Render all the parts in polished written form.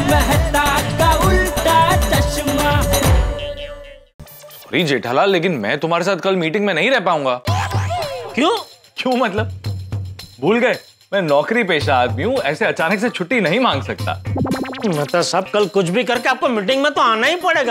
मेहता का उल्टा चश्मा। सॉरी जेठालाल, लेकिन मैं तुम्हारे साथ कल मीटिंग में नहीं रह पाऊंगा। क्यों मतलब? भूल गए? मैं नौकरी पेशा आदमी हूँ, ऐसे अचानक से छुट्टी नहीं मांग सकता। मतलब सब कल कुछ भी करके आपको मीटिंग में तो आना ही पड़ेगा।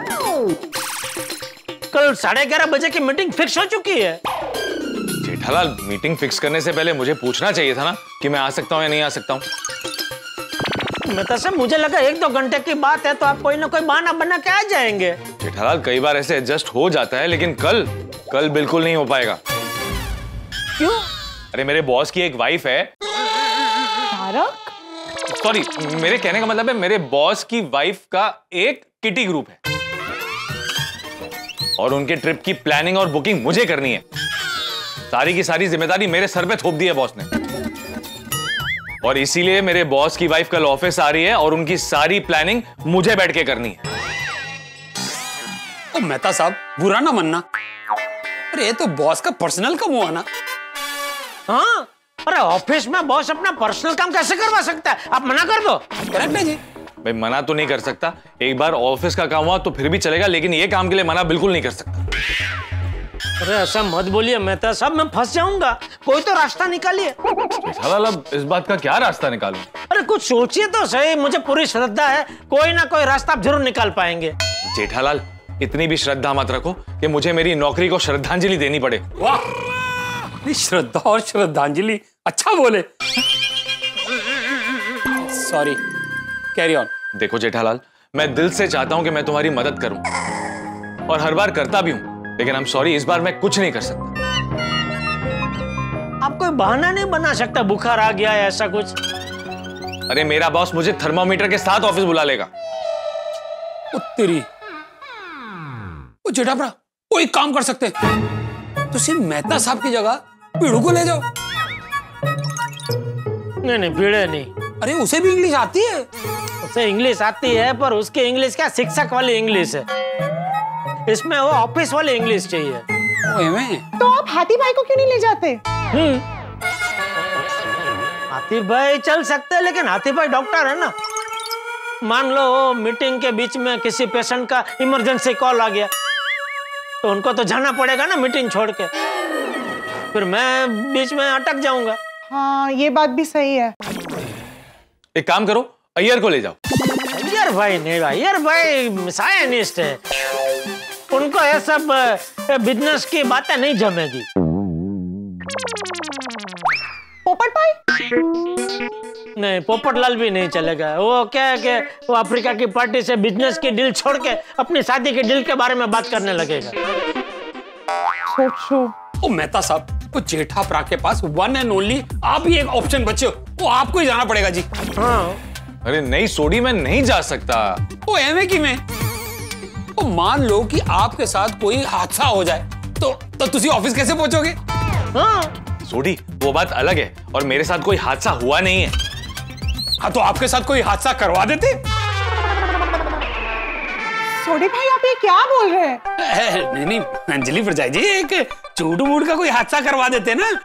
कल 11:30 बजे की मीटिंग फिक्स हो चुकी है। जेठालाल, मीटिंग फिक्स करने से पहले मुझे पूछना चाहिए था ना कि मैं आ सकता हूँ या नहीं आ सकता हूँ। मतलब सर मुझे लगा 1-2 घंटे की बात है तो आप कोई ना कोई बहाना बना के आ जाएंगे। जेठालाल, कई बार ऐसे एडजस्ट हो जाता है, लेकिन कल बिल्कुल नहीं हो पाएगा। क्यों? अरे मेरे बॉस की एक वाइफ है। तारक? सॉरी, मेरे कहने का मतलब है मेरे बॉस की वाइफ का एक किटी ग्रुप है और उनके ट्रिप की प्लानिंग और बुकिंग मुझे करनी है। सारी की सारी जिम्मेदारी मेरे सर पे थोप दी है बॉस ने, और इसीलिए मेरे बॉस की वाइफ कल ऑफिस आ रही है और उनकी सारी प्लानिंग मुझे बैठ के करनी है। तो मेहता साहब, बुरा ना मानना, अरे ये तो बॉस का पर्सनल काम हुआ ना। हाँ, अरे ऑफिस में बॉस अपना पर्सनल काम कैसे करवा सकता है? आप मना कर दो। करेक्ट है जी। भाई मना तो नहीं कर सकता, एक बार ऑफिस का काम हुआ तो फिर भी चलेगा, लेकिन ये काम के लिए मना बिल्कुल नहीं कर सकता। अरे ऐसा मत बोलिए मेहता साहब, मैं फंस जाऊंगा। कोई तो रास्ता निकालिए। जेठालाल, अब इस बात का क्या रास्ता निकालूं? अरे कुछ सोचिए तो सही, मुझे पूरी श्रद्धा है कोई ना कोई रास्ता आप जरूर निकाल पाएंगे। जेठालाल, इतनी भी श्रद्धा मत रखो कि मुझे मेरी नौकरी को श्रद्धांजलि देनी पड़े। वाह, श्रद्धा और श्रद्धांजलि, अच्छा बोले। Sorry, carry on. देखो जेठालाल, मैं दिल से चाहता हूं कि मैं तुम्हारी मदद करूं और हर बार करता भी हूं, लेकिन आई एम सॉरी, इस बार मैं कुछ नहीं कर सकता। आप कोई बहाना नहीं बना सकता? बुखार आ गया है ऐसा कुछ? अरे मेरा बॉस मुझे थर्मामीटर के साथ ऑफिस बुला लेगा। तेरी वो जेठाभरा, वो एक काम कर सकते, तो सिर्फ मेहता साहब की जगह पीड़ू को ले जाओ। नहीं, पीड़े नहीं। अरे उसे भी इंग्लिश आती है। उसे इंग्लिश आती है, पर उसकी इंग्लिश क्या शिक्षक वाली इंग्लिश है। इसमें वो ऑफिस वाली इंग्लिश चाहिए। तो आप हाथी भाई को क्यों नहीं ले जाते? हाथी भाई चल सकते हैं, लेकिन हाथी भाई डॉक्टर है ना। मान लो मीटिंग के बीच में किसी पेशेंट का इमरजेंसी कॉल आ गया तो उनको तो जाना पड़ेगा ना मीटिंग छोड़ के, फिर मैं बीच में अटक जाऊंगा। हाँ, ये बात भी सही है। एक काम करो, अय्यर को ले जाओ। अय्यर भाई नहीं, अय्यर भाई साइंटिस्ट है, उनको ये सब बिजनेस की बातें नहीं जमेगी। पोपट भाई? नहीं, पोपटलाल भी नहीं चलेगा। वो क्या है कि वो अफ्रीका की पार्टी से बिजनेस की डील छोड़ के अपनी शादी की डील के बारे में बात करने लगेगा। सोचो। ओ मेहता साहब, वो जेठाभरा के पास वन एंड ओनली आप ही एक ऑप्शन बचे हो, वो आपको ही जाना पड़ेगा जी। हाँ। अरे नहीं सोडी, मैं नहीं जा सकता। वो एवं की मैं, वो मान लो कि आपके साथ कोई हादसा हो जाए तो तुसी ऑफिस कैसे पहुंचोगे? हाँ सोडी, वो बात अलग है, और मेरे साथ कोई हादसा हुआ नहीं है। हाँ, तो आपके साथ कोई हादसा करवा देते। सोडी भाई, आप ये क्या बोल रहे हैं? नहीं, अंजलि प्रजाई जी, एक चूट मूट का कोई हादसा करवा देते ना,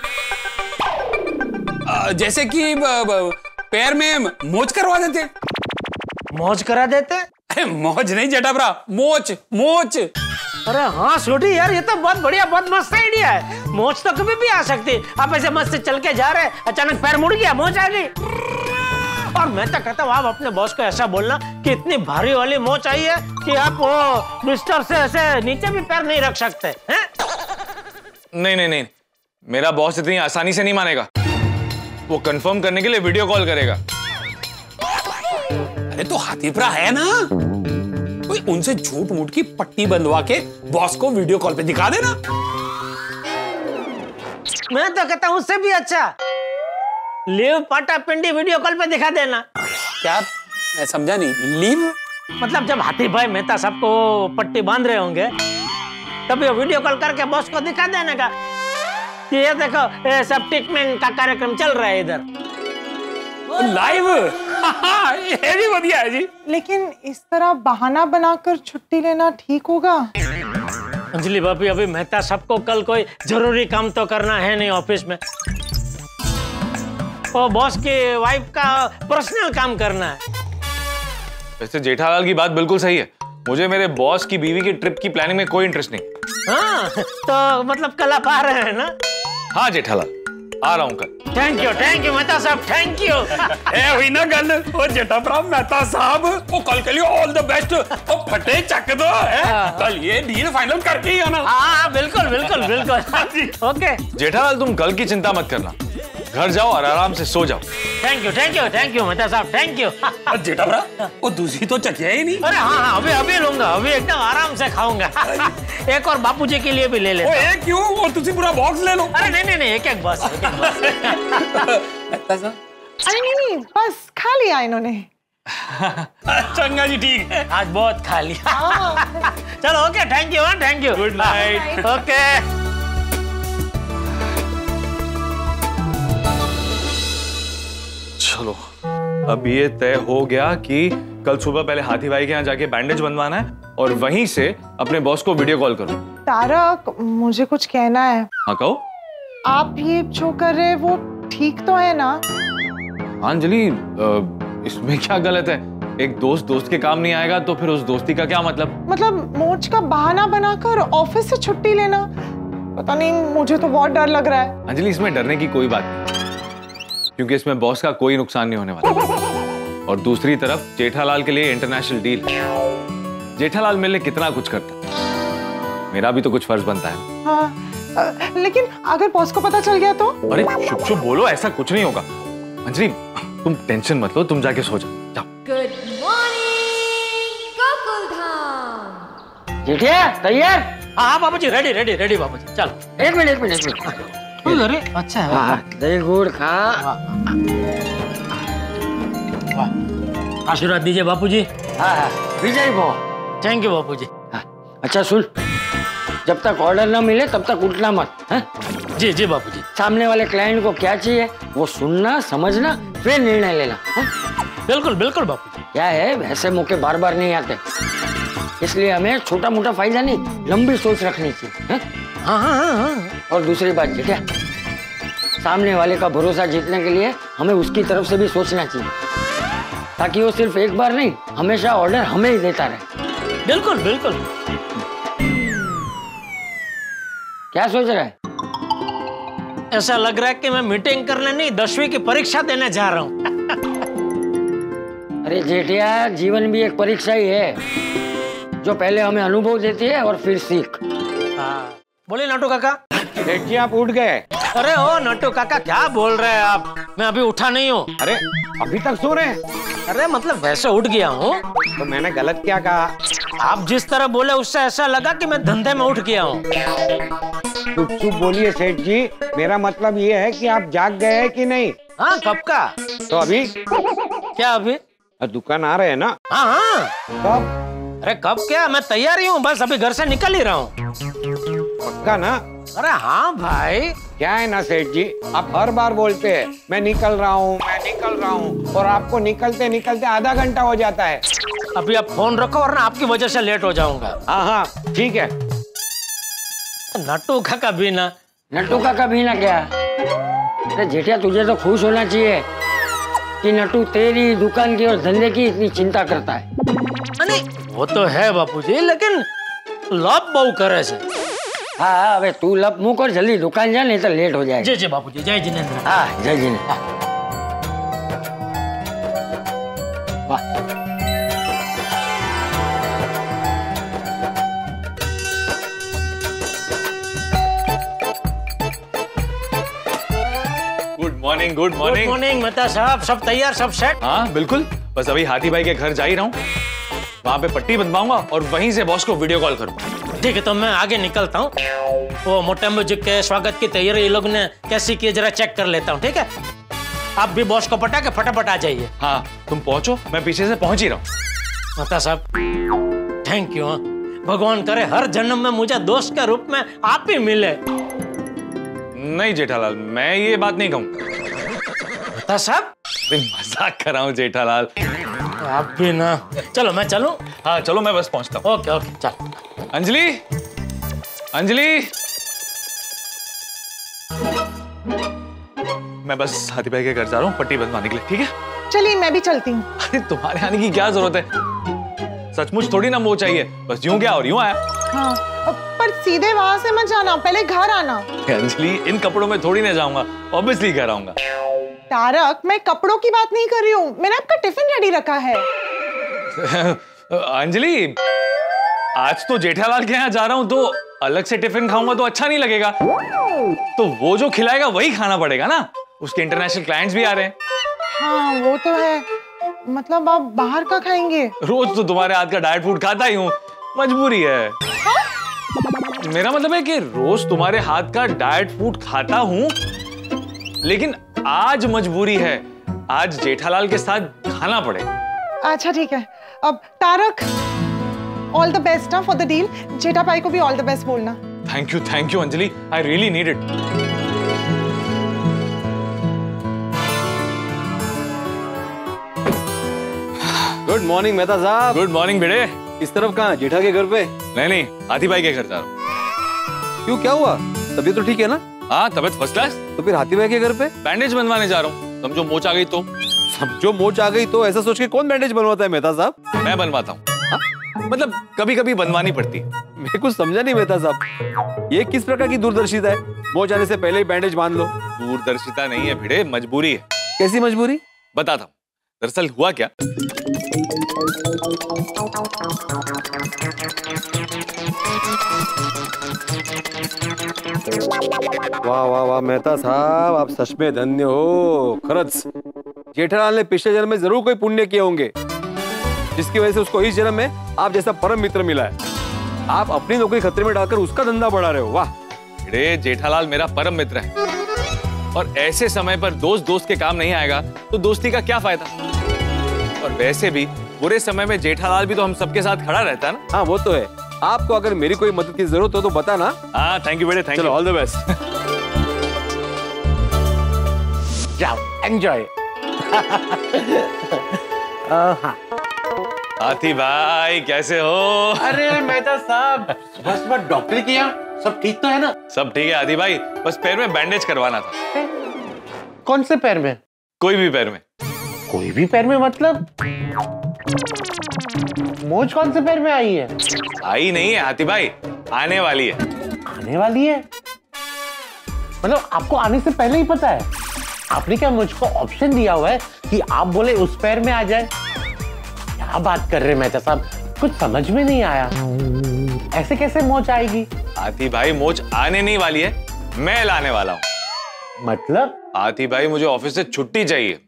जैसे कि पैर में मोच करवा देते। मौज करा देते? अरे मौज नहीं जेठाभरा, मोच। अरे हाँ छोटी यार, ये तो बहुत बढ़िया, बहुत मस्त आइडिया है। मोच तो कभी भी आ सकती है। आप ऐसे मस्त चल के जा रहे, अचानक पैर मुड़ गया, मोच आ गई। और मैं तो कहता हूँ आप अपने बॉस को ऐसा बोलना कि इतनी भारी वाली मोच आई है कि आप वो बिस्तर से ऐसे नीचे भी पैर नहीं रख सकते हैं? नहीं, मेरा बॉस इतनी आसानी से नहीं मानेगा। वो कंफर्म करने के लिए वीडियो कॉल करेगा। अरे तो हाथीभरा है ना, कोई उनसे झूठ मूठ की पट्टी बंधवा के बॉस को वीडियो कॉल पे दिखा देना। मैं तो कहता हूँ उससे भी अच्छा लीव पाटा पिंडी वीडियो कॉल पे दिखा देना। क्या? मैं समझा नहीं, लीव मतलब जब हाथी भाई मेहता साहब को पट्टी बांध रहे होंगे तब ये वीडियो कॉल करके बॉस को दिखा देने का कि ये देखो, ये सब ट्रीटमेंट का कार्यक्रम चल रहा है इधर लाइव। ये भी बढ़िया है जी। लेकिन इस तरह बहाना बनाकर छुट्टी लेना ठीक होगा? अंजलि भाभी, अभी मेहता साहब को कल कोई जरूरी काम तो करना है नहीं ऑफिस में, वो बॉस की वाइफ का पर्सनल काम करना है। वैसे जेठालाल की बात बिल्कुल सही है, मुझे मेरे बॉस की बीवी की ट्रिप की प्लानिंग में कोई इंटरेस्ट नहीं। हाँ, तो मतलब कल आप आ रहे हैं ना? हाँ जेठालाल, आ रहा हूँ कल। थैंक यू मेहता साहब, थैंक यू। ए हुई ना गल, ओ जेठाप्रा मेहता साहब, ओ कल के लिए ऑल द बेस्ट। ओ फटे चक दो है, कल ये डील फाइनल करके ही आना। हाँ बिल्कुल। ओके। जेठालाल तुम कल की चिंता मत करना, घर जाओ और आराम से सो जाओ। थैंक यू मेहता साहब, थैंक यू। जेठाप्रा, ओ दूसरी तो चकिया ही नहीं। अरे हाँ, अभी लूंगा, अभी एकदम आराम से खाऊंगा। एक और बापूजी के लिए भी ले लेता। ओ एक क्यों, और तुसी पूरा बॉक्स ले लो। अरे नहीं, एक बस। मेहता साहब, अरे नहीं, बस खा लिया इन्होंने। चंगा जी, ठीक है। आज बहुत खा लिया। चलो okay, thank you. Good night. Okay. चलो, अब ये तय हो गया कि कल सुबह पहले हाथी भाई के यहाँ जाके बैंडेज बनवाना है और वहीं से अपने बॉस को वीडियो कॉल करो। तारक, मुझे कुछ कहना है। हाँ कहो। आप ये जो कर रहे हैं वो ठीक तो है ना? अंजलि, इसमें क्या गलत है? एक दोस्त के काम नहीं आएगा तो फिर उस दोस्ती का क्या मतलब? मतलब मोच का बहाना बनाकर ऑफिस से छुट्टी लेना, पता नहीं, मुझे तो बहुत डर लग रहा है। अंजलि, इसमें डरने की कोई बात नहीं, क्योंकि इसमें बॉस का कोई नुकसान नहीं होने वाला। और दूसरी तरफ जेठालाल के लिए इंटरनेशनल डील। जेठालाल मेरे लिए कितना कुछ करता है, मेरा भी तो कुछ फर्ज बनता है। हाँ, लेकिन अगर बॉस को पता चल गया तो? अरे चुप बोलो, ऐसा कुछ नहीं होगा। अंजलि, तुम टेंशन मत लो, तुम जाके सो जाओ। Good morning Gokuldham. जेठिया तैयार? हाँ बाबूजी, रेडी बाबूजी। चलो एक मिनट। अरे अच्छा है। हाँ, दही गुड़ खा। आशीर्वाद दीजिए बापूजी। हाँ, विजय भो। Thank you Bapuji. अच्छा सुन, जब तक ऑर्डर न मिले तब तक उठना मत। है? जी बापूजी। सामने वाले क्लाइंट को क्या चाहिए वो सुनना, समझना, फिर निर्णय लेना। है? बिल्कुल बापूजी। क्या है, वैसे मौके बार बार नहीं आते, इसलिए हमें छोटा मोटा फायदा नहीं, लंबी सोच रखनी चाहिए। है? हाँ। और दूसरी बात क्या, सामने वाले का भरोसा जीतने के लिए हमें उसकी तरफ से भी सोचना चाहिए, ताकि वो सिर्फ एक बार नहीं, हमेशा ऑर्डर हमें ही देता रहे। बिल्कुल। क्या सोच रहा है? ऐसा लग रहा है कि मैं मीटिंग करने नहीं, 10वीं की परीक्षा देने जा रहा हूँ। अरे जेठिया, जीवन भी एक परीक्षा ही है, जो पहले हमें अनुभव देती है और फिर सीख। बोले नट्टू काका। देखिए आप उठ गए। अरे ओ नट्टू काका, क्या बोल रहे हैं आप? मैं अभी उठा नहीं हूँ। अरे अभी तक सो रहे हैं? अरे मतलब वैसे उठ गया हूँ। तो मैंने गलत क्या कहा? आप जिस तरह बोले उससे ऐसा लगा कि मैं धंधे में उठ गया हूँ। चुप बोलिए सेठ जी, मेरा मतलब ये है कि आप जाग गए हैं कि नहीं? हाँ, कब का? तो अभी क्या अभी? दुकान आ रहे हैं ना? हाँ। कब? अरे कब क्या, मैं तैयार ही हूँ, बस अभी घर से निकल ही रहा हूँ। पक्का ना? अरे हाँ भाई। क्या है ना सेठ जी, आप हर बार बोलते हैं मैं निकल रहा हूँ, और आपको निकलते आधा घंटा हो जाता है। अभी आप फोन रखो, वरना आपकी वजह से लेट हो जाऊंगा। हाँ ठीक है। नट्टू काका भी ना। नट्टू काका भी ना क्या? अरे जेठिया, तुझे तो खुश होना चाहिए कि नट्टू तेरी दुकान की और धंधे की इतनी चिंता करता है। नहीं, वो तो है बापूजी, लेकिन लप बहु करे से। हाँ, अबे तू लप मुंह कर, जल्दी दुकान जा, नहीं तो लेट हो जाएगा। जय बापूजी, जय जिनेंद्र। हाँ, जय जिनेंद्र। वाह, गुड मॉर्निंग मेहता साहब, सब तैयार, सब सेट? हाँ बिल्कुल, बस अभी हाथी भाई के घर जा ही रहा हूँ, वहां पे पट्टी बंधवाऊंगा और वहीं से बॉस को वीडियो कॉल करूंगा। ठीक है, तो मैं आगे निकलता हूँ। वो मोटे म्यूजिक के स्वागत की तैयारी ये लोग ने कैसी की जरा चेक कर लेता हूँ। ठीक है, आप भी बॉस को पटा के फटाफट आ जाइए। हाँ, तुम पहुंचो, मैं पीछे से पहुंच ही रहा हूँ। मेहता साहब थैंक यू। भगवान करे हर जन्म में मुझे दोस्त के रूप में आप ही मिले। नहीं जेठालाल, मैं ये बात नहीं कहूँगा। मेहता साहब, मजाक कर रहा हूँ जेठालाल। आप भी ना। चलो मैं चलूं? हाँ चलो, मैं बस पहुंचता हूँ। ओके चल। अंजलि, मैं बस हाथी भाई के घर जा रहा हूँ पट्टी बंधवाने के लिए। ठीक है? चलिए मैं भी चलती हूँ। अरे तुम्हारे आने की क्या जरूरत है, सचमुच थोड़ी ना मोच आई है, बस यूं गया और यूं आया। हाँ, पर सीधे वहां से मत जाना, पहले घर आना। अंजलि, इन कपड़ों में थोड़ी ना जाऊंगा, ऑब्वियसली घर आऊंगा। तारक, मैं कपड़ों की बात नहीं कर रही हूँ, मैंने आपका टिफिन रेडी रखा है। अंजलि, आज तो जेठालाल के यहाँ जा रहा हूँ, तो अलग से टिफिन खाऊंगा तो अच्छा नहीं लगेगा। तो वो जो खिलाएगा वही खाना पड़ेगा ना, उसके इंटरनेशनल क्लाइंट्स भी आ रहे हैं। हाँ वो तो है, मतलब आप बाहर का खाएंगे? रोज तो तुम्हारे हाथ का डाइट फूड खाता ही हूँ, मजबूरी है। मेरा मतलब है कि रोज तुम्हारे हाथ का डाइट फूड खाता हूँ, लेकिन आज मजबूरी है, आज जेठालाल के साथ खाना पड़ेगा। अच्छा ठीक है। अब Tarak, all the best for the deal. Jetha भाई को भी ऑल द बेस्ट बोलना। Thank you Anjali, I really need it. Good morning Mehta साहब। गुड मॉर्निंग बेटे। इस तरफ कहाँ, जेठा के घर पे? नहीं, हाथी भाई के घर जा रहा हूँ। क्यों, क्या हुआ? तबीयत तो ठीक है ना? हाँ, तबीयत फर्स्ट क्लास। तो फिर हाथी भाई के घर पे? बैंडेज बनवाने जा रहा हूँ, समझो मोच आ गई तो। समझो मोच आ गई तो? ऐसा सोच के कौन बैंडेज बनवाता है मेहता साहब? मैं बनवाता हूँ, मतलब कभी कभी बनवानी पड़ती है। मैं कुछ समझा नहीं मेहता साहब, ये किस प्रकार की दूरदर्शिता है? मोच आने से पहले ही बैंडेज बांध लो। दूरदर्शिता नहीं है भिड़े, मजबूरी है। कैसी मजबूरी? बताता हूँ। दरअसल हुआ क्या, वाह वाह वाह मेहता साहब, आप सच में धन्य हो। खरच जेठालाल ने पिछले जन्म में जरूर कोई पुण्य किए होंगे, जिसकी वजह से उसको इस जन्म में आप जैसा परम मित्र मिला है। आप अपनी नौकरी खतरे में डालकर उसका धंधा बढ़ा रहे हो। वाह। भिड़े, जेठालाल मेरा परम मित्र है, और ऐसे समय पर दोस्त के काम नहीं आएगा तो दोस्ती का क्या फायदा। और वैसे भी बुरे समय में जेठालाल भी तो हम सबके साथ खड़ा रहता है ना। हाँ वो तो है। आपको अगर मेरी कोई मदद की जरूरत हो तो बताना। हाँ थैंक यू बेटे, थैंक यू। चलो ऑल द बेस्ट। जाओ एंजॉय। हाँ। हाथी भाई कैसे हो? अरे मेहता साहब, बस डॉक्टर किया, सब ठीक तो है ना? सब ठीक है हाथी भाई, बस पैर में बैंडेज करवाना था। कौन से पैर में? कोई भी पैर में। कोई भी पैर में मतलब? मोच कौन से पैर में आई है? आई नहीं है हाथी भाई, आने वाली है। आने वाली है मतलब आपको आने से पहले ही पता है? आपने क्या मुझको ऑप्शन दिया हुआ है कि आप बोले उस पैर में आ जाए? क्या बात कर रहे हैं मेहता साहब, कुछ समझ में नहीं आया। ऐसे कैसे मोच आएगी? हाथी भाई मोच आने नहीं वाली है, मैं लाने वाला हूँ। मतलब? हाथी भाई मुझे ऑफिस से छुट्टी चाहिए।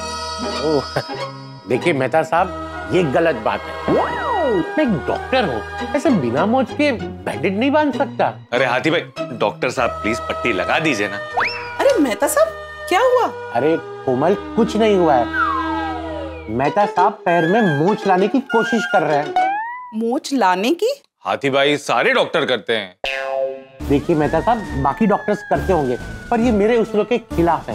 देखिए मेहता साहब, ये गलत बात है। मैं एक डॉक्टर हूँ, ऐसे बिना मोच के बैंडेज नहीं बांध सकता। अरे हाथी भाई, डॉक्टर साहब प्लीज पट्टी लगा दीजिए ना। अरे मेहता साहब क्या हुआ? अरे कोमल, कुछ नहीं हुआ है। मेहता साहब पैर में मोच लाने की कोशिश कर रहे हैं। मोच लाने की? हाथी भाई सारे डॉक्टर करते हैं। देखिए मेहता साहब, बाकी डॉक्टर्स करते होंगे, पर ये मेरे उसूलों के खिलाफ है।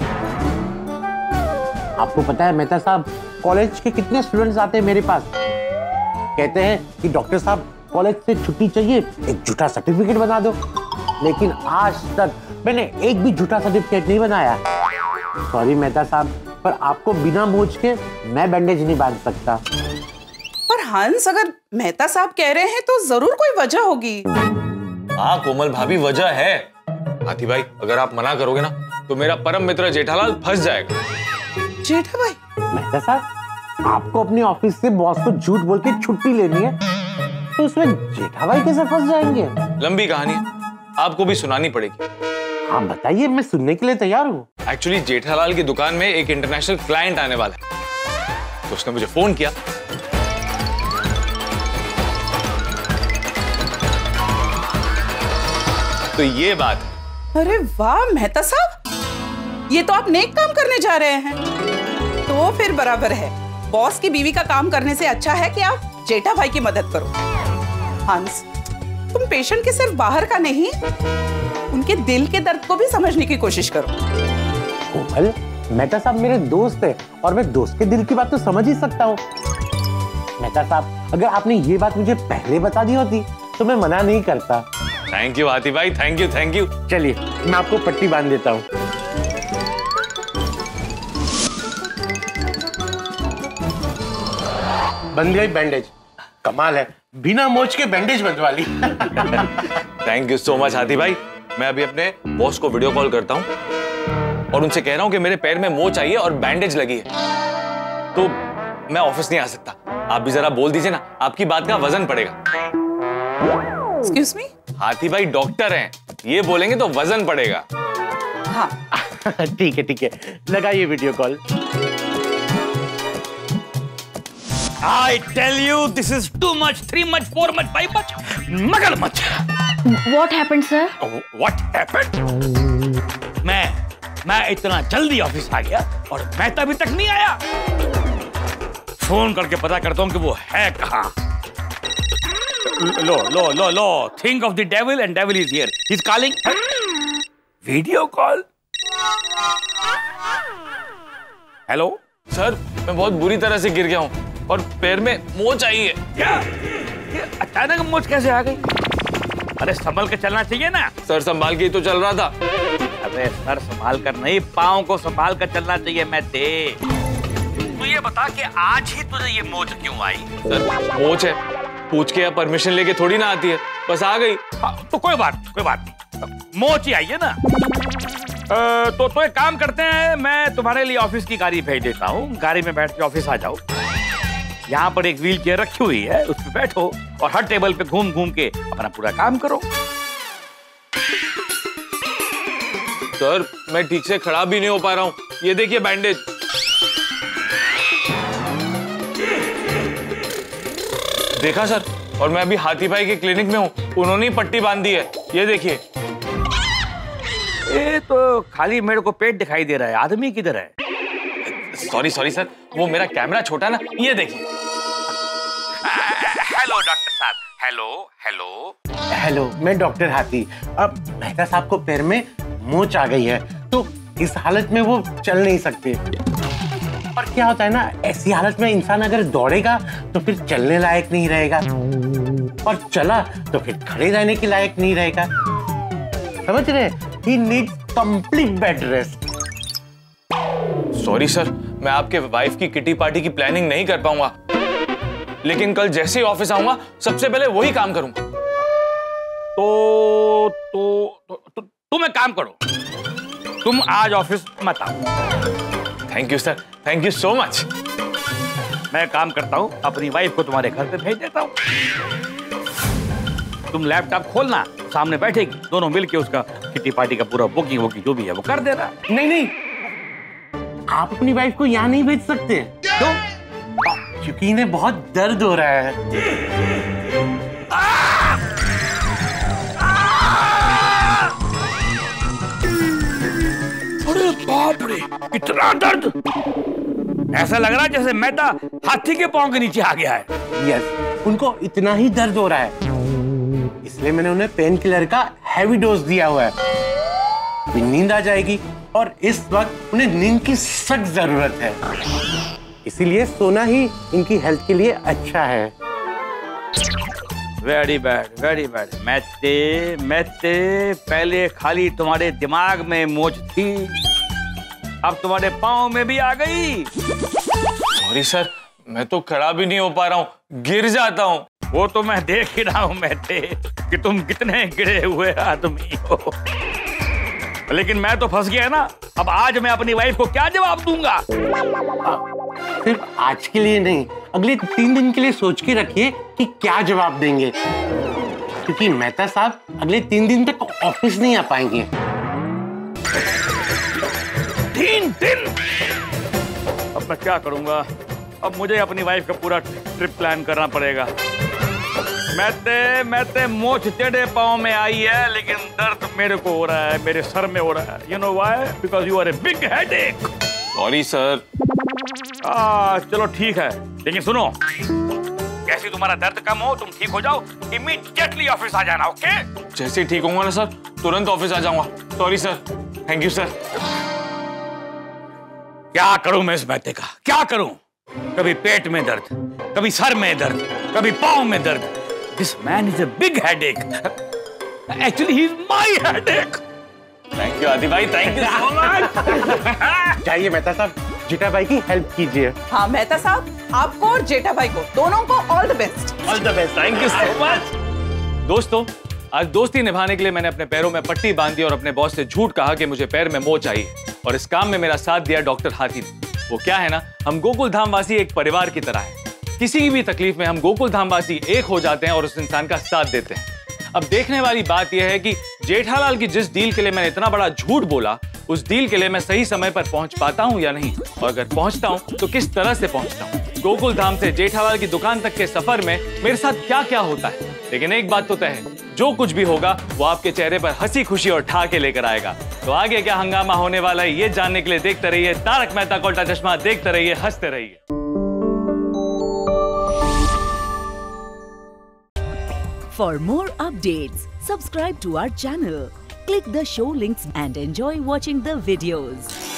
आपको पता है मेहता साहब, कॉलेज के कितने स्टूडेंट्स आते हैं मेरे पास, कहते हैं कि डॉक्टर साहब कॉलेज से छुट्टी चाहिए, एक झूठा सर्टिफिकेट बना दो। लेकिन आज तक मैंने एक भी झूठा सर्टिफिकेट नहीं बनाया। सॉरी मेहता साहब, पर आपको बिना मोच के मैं बैंडेज नहीं बांध सकता। पर हंस, अगर मेहता साहब कह रहे हैं तो जरूर कोई वजह होगी। हाँ कोमल भाभी, वजह है। हाथी भाई अगर आप मना करोगे ना तो मेरा परम मित्र जेठालाल फंस जाएगा। जेठा भाई? मेहता साहब, आपको अपने ऑफिस से बॉस को झूठ बोल के छुट्टी लेनी है, तो उसमें जेठा भाई कैसे फंस जाएंगे? लंबी कहानी है, आपको भी सुनानी पड़ेगी। हाँ बताइए, मैं सुनने के लिए तैयार हूँ। एक्चुअली जेठालाल की दुकान में एक इंटरनेशनल क्लाइंट आने वाला है, तो उसने मुझे फोन किया। तो ये बात है। अरे वाह मेहता साहब, ये तो आप नेक काम करने जा रहे हैं। तो फिर बराबर है, बॉस की बीवी का काम करने से अच्छा है कि आप जेठा भाई की मदद करो। हंस, तुम पेशेंट के सिर्फ बाहर का नहीं, उनके दिल के दर्द को भी समझने की कोशिश करो। कोमल, मेहता साहब मेरे दोस्त है, और मैं दोस्त के दिल की बात तो समझ ही सकता हूँ। मेहता साहब, अगर आपने ये बात मुझे पहले बता दी होती तो मैं मना नहीं करता। थैंक यू हाथी भाई, थैंक यू थैंक यू। चलिए मैं आपको पट्टी बांध देता हूँ। बंद गई बैंडेज। कमाल है, बिना मोच के बैंडेज बंधवा ली। Thank you so much Hathi भाई। मैं अभी अपने बॉस को वीडियो कॉल करता हूँ और उनसे कह रहा हूँ कि मेरे पैर में मोच आई है और बैंडेज लगी है, तो मैं ऑफिस नहीं आ सकता। आप भी जरा बोल दीजिए ना, आपकी बात का वजन पड़ेगा। Excuse me? हाथी भाई डॉक्टर हैं, ये बोलेंगे तो वजन पड़ेगा। हाँ ठीक है, लगाइए video call. I tell you, this is too much, 3 much, 4 much, 5 much, मगरमच्छ। What happened, sir? What happened? मैं इतना जल्दी ऑफिस आ गया और मेहता अभी तक नहीं आया। फोन करके पता करता हूँ कि वो है कहाँ। लो, think of the devil and devil is here. He's calling. Video call. Hello sir, मैं बहुत बुरी तरह से गिर गया हूँ और पैर में मोच आई है। क्या? ये अचानक मोच कैसे आ गई? अरे संभल के चलना चाहिए ना। सर संभाल के ही तो चल रहा था। अबे सर संभाल कर नहीं, पाँव को संभाल कर चलना चाहिए। मैं दे तू ये बता कि आज ही तुझे ये मोच क्यों आई? सर मोच है, पूछ के या परमिशन लेके थोड़ी ना आती है, बस आ गई। तो कोई बात नहीं, मोच ही आई है ना। तो एक काम करते हैं, मैं तुम्हारे लिए ऑफिस की गाड़ी भेज देता हूँ, गाड़ी में बैठ के ऑफिस आ जाओ। यहाँ पर एक व्हील चेयर रखी हुई है, उस पर बैठो और हर टेबल पे घूम घूम के अपना पूरा काम करो। सर मैं ठीक से खड़ा भी नहीं हो पा रहा हूँ, ये देखिए बैंडेज। देखा सर, और मैं अभी हाथी भाई के क्लिनिक में हूँ, उन्होंने ही पट्टी बांध दी है, ये देखिए। ये तो खाली मेरे को पेट दिखाई दे रहा है, आदमी किधर है? सॉरी सर, वो मेरा कैमरा छोटा ना, ये देखिए। हेलो डॉक्टर साहब। हेलो, मैं डॉक्टर हाथी। अब मेहता साहब को पैर में मोच आ गई है, तो इस हालत में वो चल नहीं सकते। और क्या होता है ना, ऐसी हालत में इंसान अगर दौड़ेगा तो फिर चलने लायक नहीं रहेगा, और चला तो फिर खड़े रहने के लायक नहीं रहेगा। समझ रहे? He needs complete bed rest. Sorry sir, मैं आपके वाइफ की किटी पार्टी की प्लानिंग नहीं कर पाऊंगा, लेकिन कल जैसे ही ऑफिस आऊंगा सबसे पहले वही काम करूंगा। तुम एक काम करो, तुम आज ऑफिस मत आओ। Thank you sir, thank you so much. मैं काम करता हूँ, अपनी वाइफ को तुम्हारे घर पे भेज देता हूँ। तुम लैपटॉप खोलना, सामने बैठेगी, दोनों मिलके उसका किटी पार्टी का पूरा बुकिंग जो भी है वो कर देना। नहीं, आप अपनी वाइफ को यहाँ नहीं भेज सकते। क्यों? क्योंकि इन्हें बहुत दर्द हो रहा है। अरे बाप रे, इतना दर्द! ऐसा लग रहा है जैसे मेहता हाथी के पांव के नीचे आ गया है। यस, उनको इतना ही दर्द हो रहा है, इसलिए मैंने उन्हें पेन किलर का हैवी डोज दिया हुआ है। अभी नींद आ जाएगी और इस वक्त उन्हें नींद की सख्त जरूरत है, इसीलिए सोना ही इनकी हेल्थ के लिए अच्छा है। Very bad. मैते पहले खाली तुम्हारे दिमाग में मोच थी, अब तुम्हारे पाँव में भी आ गई। सॉरी सर, मैं तो खड़ा भी नहीं हो पा रहा हूँ, गिर जाता हूँ। वो तो मैं देख ही रहा हूं मैते कि तुम कितने गिरे हुए आदमी हो, लेकिन मैं तो फंस गया ना। अब आज मैं अपनी वाइफ को क्या जवाब दूंगा? सिर्फ आज के लिए नहीं, अगले 3 दिन के लिए सोच के रखिए कि क्या जवाब देंगे, क्योंकि मेहता साहब अगले 3 दिन तक ऑफिस नहीं आ पाएंगे। 3 दिन? अब मैं क्या करूंगा? अब मुझे अपनी वाइफ का पूरा ट्रिप प्लान करना पड़ेगा। मैते मोच तेरे पाँव में आई है, लेकिन दर्द मेरे को हो रहा है, मेरे सर में हो रहा है। You know why? Because you are a big headache. Sorry sir. चलो ठीक है, लेकिन सुनो, जैसे तुम्हारा दर्द कम हो, तुम ठीक हो जाओ, इमीडिएटली ऑफिस आ जाना, ओके? जैसे ही ठीक होऊंगा ना सर, तुरंत ऑफिस आ जाऊंगा। Sorry sir, thank you sir. क्या करूं मैं इस मैते का, क्या करूं? कभी पेट में दर्द, कभी सर में दर्द, कभी पाँव में दर्द। This man is a big headache. Actually, he is my headache. Thank you Aadi भाई, थैंक यू सो मच। जाइए मेहता साहब, जेठा भाई की हेल्प कीजिए। हाँ मेहता साहब, आपको और जेठा भाई को दोनों को all the best. All the best. Thank you so much. दोस्तों, आज दोस्ती निभाने के लिए मैंने अपने पैरों में पट्टी बांध दी और अपने बॉस से झूठ कहा कि मुझे पैर में मोच आई है, और इस काम में मेरा साथ दिया डॉक्टर हाथी ने। वो क्या है ना, हम गोकुल धाम वासी एक परिवार की तरह है। किसी भी तकलीफ में हम गोकुल धाम वासी एक हो जाते हैं और उस इंसान का साथ देते हैं। अब देखने वाली बात यह है कि जेठालाल की जिस डील के लिए मैंने इतना बड़ा झूठ बोला, उस डील के लिए मैं सही समय पर पहुंच पाता हूं या नहीं, और अगर पहुंचता हूं तो किस तरह से पहुंचता हूं। गोकुल धाम से जेठालाल की दुकान तक के सफर में मेरे साथ क्या क्या होता है। लेकिन एक बात तो तय है, जो कुछ भी होगा वो आपके चेहरे पर हंसी खुशी और ठहाके लेकर आएगा। तो आगे क्या हंगामा होने वाला है, ये जानने के लिए देखते रहिए तारक मेहता का उल्टा चश्मा। देखते रहिए, हंसते रहिए। For more updates, subscribe to our channel, click the show links and enjoy watching the videos.